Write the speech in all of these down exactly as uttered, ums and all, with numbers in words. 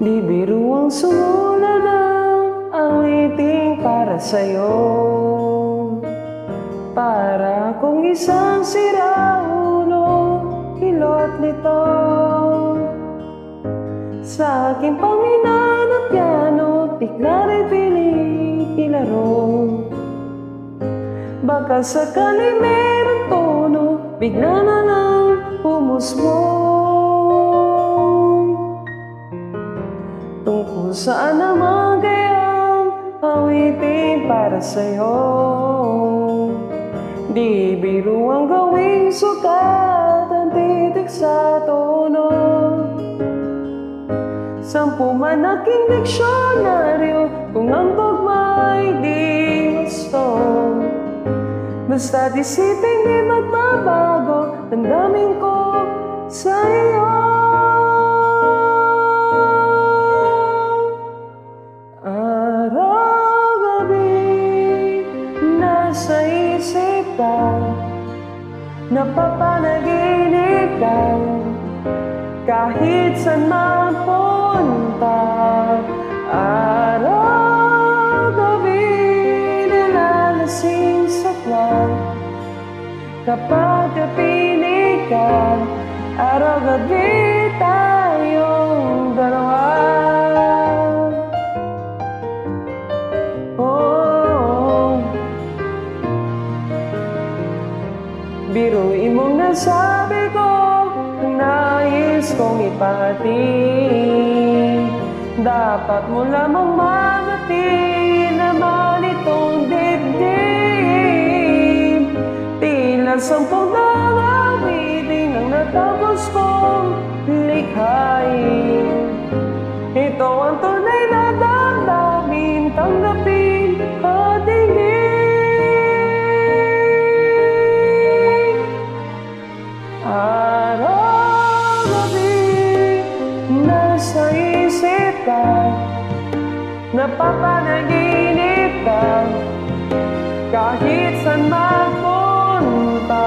Di biruang sumula ng awiting para sa'yo. Para kung isang siraulo, hilot nito sa aking panginan at piano, bigla rin piling ilaro. Baka sakali merong tono, bigla na lang humusbong. Tungkol saan naman kayang awitin para sa'yo? Di biro ang gawing sukat ang titik sa tono. Sampu man aking diksyonaryo kung ang tugma'y di gusto. Basta't isipin di magbabago, damdamin ko sa iyo. Araw gabi, nasa isip ka, napapanaginip ka, kahit saan mapunta. Araw gabi, nilalasing sa kwan, kapag kapinig ka. Araw gabi, tayong dalawa. Oh, biruin mong nasabi ko ang nais kong ipahati. Dapat mo lamang magati naman itong dibdib. Tila sampung daang awitin ang natapos kong likhain. Ito ang tunay na damdamin, tanggapin at hingin. Araw gabi, nasa isip ka, napapanaginip ka, kahit saan magpunta.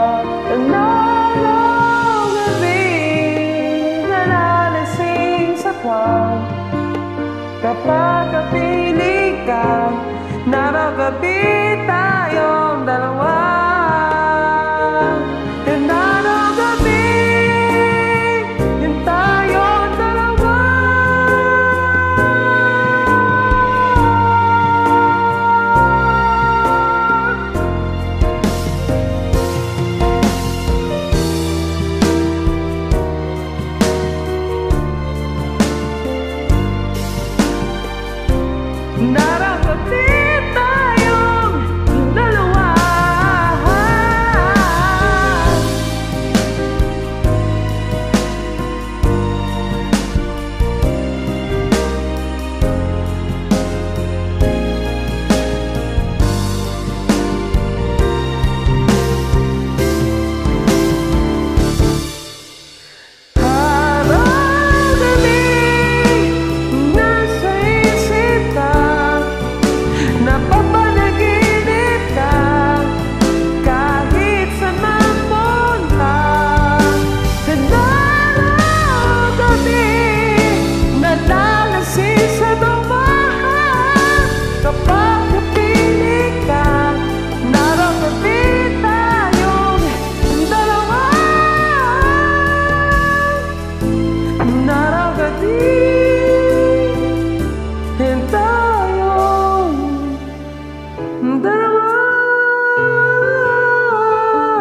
Araw gabi, nalalasing sa kwan, kapag kapilig ka. Araw gabi, tayong dalawa. Nararating tayong dalawa.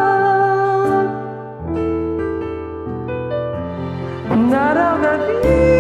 Araw gabi.